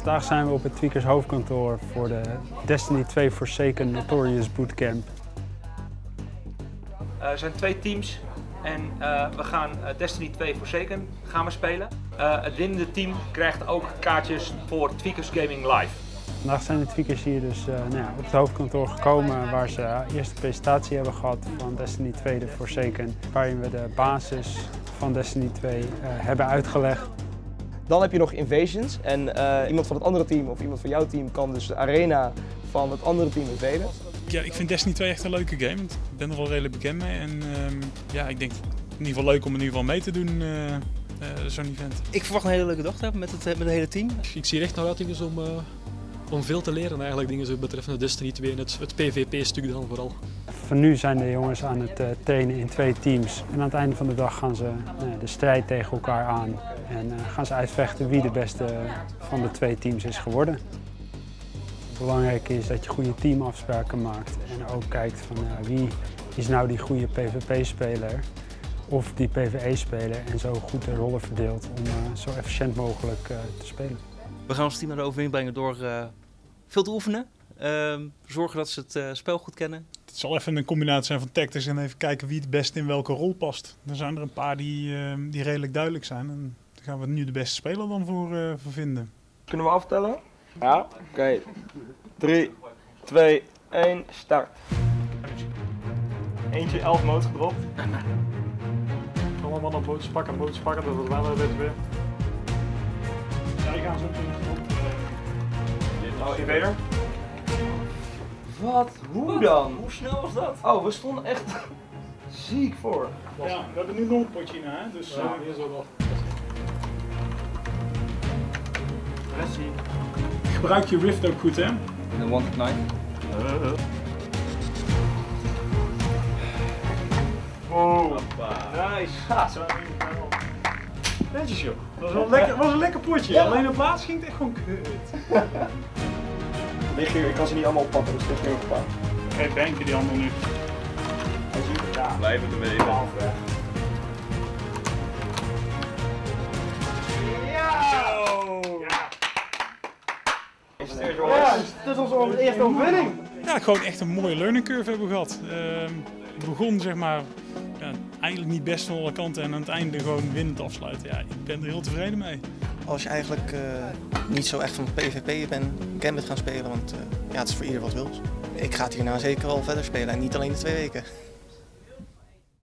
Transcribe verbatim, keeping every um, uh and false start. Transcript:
Vandaag zijn we op het Tweakers hoofdkantoor voor de Destiny twee Forsaken Notorious Bootcamp. Uh, er zijn twee teams en uh, we gaan uh, Destiny twee Forsaken gaan we spelen. Uh, het winnende team krijgt ook kaartjes voor Tweakers Gaming Live. Vandaag zijn de Tweakers hier dus uh, nou ja, op het hoofdkantoor gekomen waar ze uh, eerst de presentatie hebben gehad van Destiny twee de Forsaken. Waarin we de basis van Destiny twee uh, hebben uitgelegd. Dan heb je nog Invasions en uh, iemand van het andere team of iemand van jouw team kan dus de arena van het andere team invaden. Ja, ik vind Destiny twee echt een leuke game. Ik ben er wel redelijk bekend mee en um, ja, ik denk in ieder geval leuk om in ieder geval mee te doen, uh, uh, zo'n event. Ik verwacht een hele leuke dag te hebben met het, met het hele team. Ik zie er echt naar uit dingen om, uh, om veel te leren eigenlijk, dingen betreffende Destiny twee en het, het P V P-stuk dan vooral. Van nu zijn de jongens aan het uh, trainen in twee teams en aan het einde van de dag gaan ze uh, de strijd tegen elkaar aan en uh, gaan ze uitvechten wie de beste van de twee teams is geworden. Belangrijk is dat je goede teamafspraken maakt en ook kijkt van uh, wie is nou die goede P V P-speler of die P V E-speler en zo goed de rollen verdeelt om uh, zo efficiënt mogelijk uh, te spelen. We gaan ons team naar de overwinning brengen door uh, veel te oefenen, uh, zorgen dat ze het uh, spel goed kennen. Het zal even een combinatie zijn van tactics en even kijken wie het beste in welke rol past. Er zijn er een paar die, uh, die redelijk duidelijk zijn en daar gaan we nu de beste speler dan voor, uh, voor vinden. Kunnen we aftellen? Ja, oké. Okay. drie, twee, één, start. Eentje elf modes gedropt. Allemaal een bootjes pakken, bootjes pakken, dat is wel een beetje weer. Zij gaan zo Oh, invader. Wat? Hoe dan? Hoe snel was dat? Oh, we stonden echt ziek voor. Ja, we hebben nu nog een potje na, hè? Dus ja, uh, hier zo wel. Pressie. Gebruik je Rift ook goed, hè? De one to nine. Uh. Oh, nice. Ja, zo netjes joh. Dat was, wel lekker, was een lekker potje. Ja. Alleen op laatst ging het echt gewoon kut. Lig hier, ik kan ze niet allemaal oppakken, dus ligt hier ook gepakt. Kijk, denk je die handel nu? Ja, blijven er weten. Ja, dit was onze eerste overwinning. Ja, gewoon echt een mooie learning curve hebben we gehad. Uh, het begon zeg maar ja, eigenlijk niet best van alle kanten en aan het einde gewoon winnend afsluiten. Ja, ik ben er heel tevreden mee. Als je eigenlijk uh, niet zo echt van P V P bent, Gambit gaan spelen, want uh, ja, het is voor ieder wat wils. Ik ga het hierna zeker wel verder spelen en niet alleen de twee weken.